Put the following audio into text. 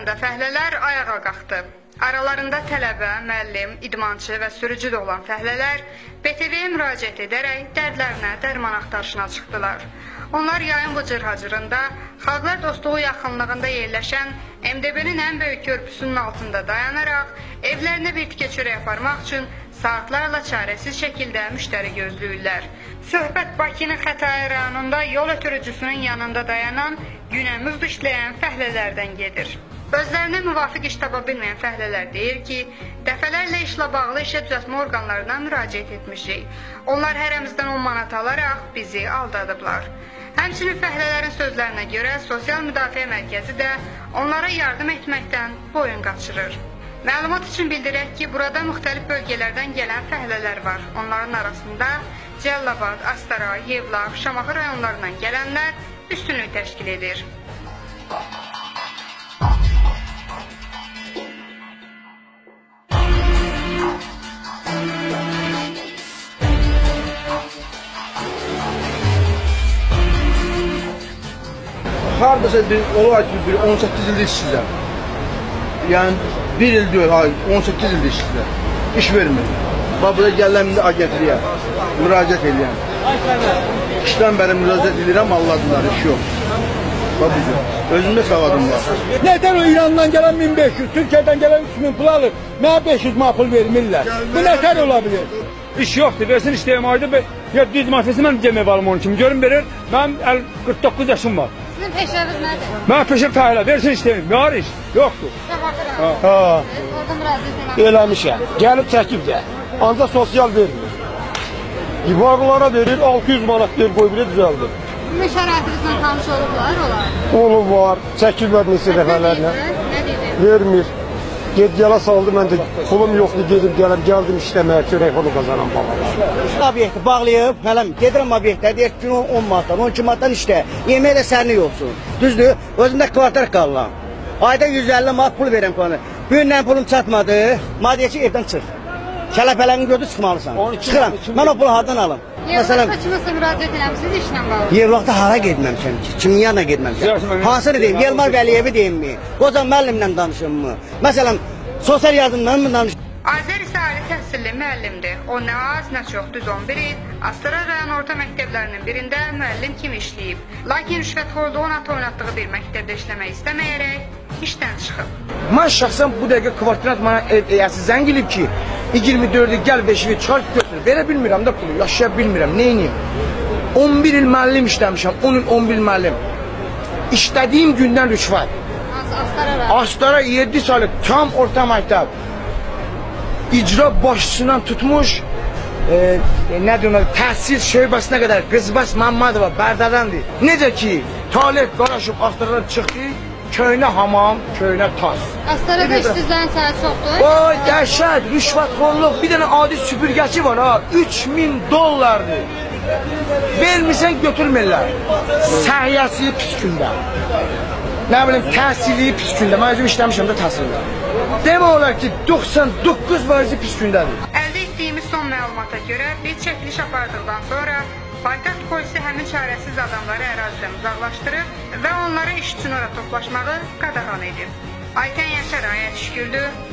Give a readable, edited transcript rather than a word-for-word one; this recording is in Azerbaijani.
rayonunda fəhlələr ayağa qalxdı. Aralarında tələbə, müəllim, idmançı və sürücü də olan fəhlələr BTV-yə müraciət edərək dərdlərinə dərman axtarışına çıxdılar. Onlar yayın bu cırhacırında Xalqlar Dostluğu yaxınlığında yerləşən MDB-nin ən böyük körpüsünün altında dayanaraq evlərinə bir tikə çörək aparmaq üçün saatlarla çarəsiz şəkildə müştəri gözləyirlər. Söhbət Bakının Xətai rayonunda yol ötürücüsünün yanında dayanan günəmüz işləyən fəhlələrdən gedir. Özlərinə müvafiq iş tapa bilməyən fəhlələr deyir ki, dəfələrlə işlə bağlı işə düzəltmə orqanlarına müraciət etmişik. Onlar hərəmizdən 10 manat alaraq bizi aldadıblar. Həmçinin fəhlələrin sözlərinə görə Sosial Müdafiə Mərkəzi də onlara yardım etməkdən boyun qaçırır. Məlumat üçün bildirək ki, burada müxtəlif bölgələrdən gələn fəhlələr var. Onların arasında Cəlilabad, Astara, Yevlax, Şamaxı rayonlarından gələnlər üstünlük təşkil edir. Hardasa olar ki, 18 ildir işsizəm. Yəni, bir il deyil, 18 ildir işsizəm. İş vermir. Burada gəlləmində agentliyə müraciət edirəm. İşdən bəri müraciət edirəm, alladılar, iş yox. Özümdə savadım var. Neden o İran'dan gelen 1500, Türkiye'den gelen 3000 pul alır? Mənə 500 mapul vermirlər. Bu nətər olabilir? İş yoxdur, versin işləyəm ayda. Ya düz masası mən cəmək alım onun kimi. Görün verir, mənim 49 yaşım var. Sizin peşəniz nədir? Mən peşəm fəhlə, versin işləyəm. Var iş, yoxdur. Ha. Eləmişəm. Gəlib çəkib də. Ancaq sosial vermir. İvarlara verir, 600 manat verir, qoy bilə düzəldir. Sizin şəraitinizlə tanış olublar, olar? Olub var, çəkiblər neçə dəfələrlə. Nə dedi? Vermir. Ged-gələ saldı, mən də pulum yoxdur, gedib gəldim işləməyə, çörək pulu qazanan balalar. Obyekti bağlayıb, gedirəm obyektə, deyir ki, 10 manatdan, 12 manatdan işlə, yemək də sərlik olsun. Düzdür, özümdə kvartar qalıram. Ayda 150 manat pul verəm konu. Bu gündən pulum çatmadı, madiyyə ki, evdən çıx. Kələpələrini gördü, çıxmalısan. Çıxıram, mən o pulu hardan alım? Yevlaxda kiməsə müraciət eləmişsiniz işlə bağlı? Yevlaxda hara getməmişəm ki, kimin yanına getməmişəm. Hansını deyim, Yelmar Vəliyevi deyim mi? Qoca müəllimlə danışım mı? Məsələn, sosial yardımdan mı danışım? Azər isə ali təhsilli müəllimdir. O nə az, nə çox düz 11 il Astara rayon orta məktəblərinin birində müəllim kimi işləyib. Lakin rüşvətxorluğu ona oynatdığı bir məktəbdə işləmək istəməyərək işdən çıxıb. Mən şəxsən bu dəqiqə kvartirat mənə zəng elib ki, 24-ü gəl 5-i çıxar götür. Verə bilmirəm də pulu, yaşaya bilmirəm, neyniyim? 11 il müəllim işləmişəm, 10 il 11 il müəllim. İşlədiyim gündən rüşvət. Astara 7 salı tam orta məktəb. İcra başçısından tutmuş, nə deyirlər, təhsil şöbəsinə qədər Qızbas Məmmədova Bərdadandır. Necə ki, Talib Qaraşov Astarada çıxdı, köynə hamam, köynə tas. Astarada işsizlərin sayı çoxdur? Oy, dəhşət, rüşvətxorluq, bir dənə adi süpürgəçi var ha, 3000 dollardır. Vermirsən götürmürlər. Səhiyyəsi pis gündə. Nə bilim, təhsili pis gündə, mən özüm işləmişəm də təhsildə. Demək olar ki, 99% pis gündədir. Əldə etdiyimiz son məlumata görə biz çəkiliş apardıqdan sonra paytaxt polisi həmin çarəsiz adamları ərazidən uzaqlaşdırıb və onlara iş üçün ora toplaşmağı qadağan edib. Aytən Yaşar, Ayət Şükürdü,